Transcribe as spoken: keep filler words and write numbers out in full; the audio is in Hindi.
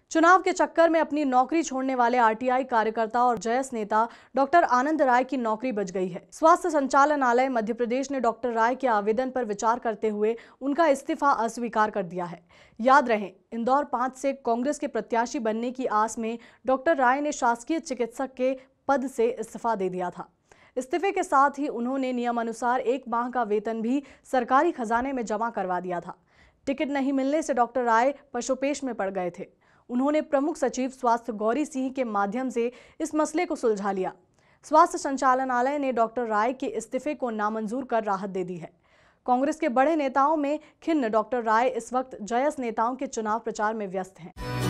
चुनाव के चक्कर में अपनी नौकरी छोड़ने वाले आरटीआई कार्यकर्ता और जयस नेता डॉक्टर आनंद राय की नौकरी बच गई है। स्वास्थ्य संचालनालय मध्य प्रदेश ने डॉक्टर राय के आवेदन पर विचार करते हुए उनका इस्तीफा अस्वीकार कर दिया है। याद रहे, इंदौर पांच से कांग्रेस के प्रत्याशी बनने की आस में डॉक्टर राय ने शासकीय चिकित्सक के पद से इस्तीफा दे दिया था। इस्तीफे के साथ ही उन्होंने नियमानुसार एक माह का वेतन भी सरकारी खजाने में जमा करवा दिया था। टिकट नहीं मिलने से डॉक्टर राय पशुपेश में पड़ गए थे। उन्होंने प्रमुख सचिव स्वास्थ्य गौरी सिंह के माध्यम से इस मसले को सुलझा लिया। स्वास्थ्य संचालनालय ने डॉक्टर राय के इस्तीफे को नामंजूर कर राहत दे दी है। कांग्रेस के बड़े नेताओं में खिन्न डॉक्टर राय इस वक्त जयस नेताओं के चुनाव प्रचार में व्यस्त हैं।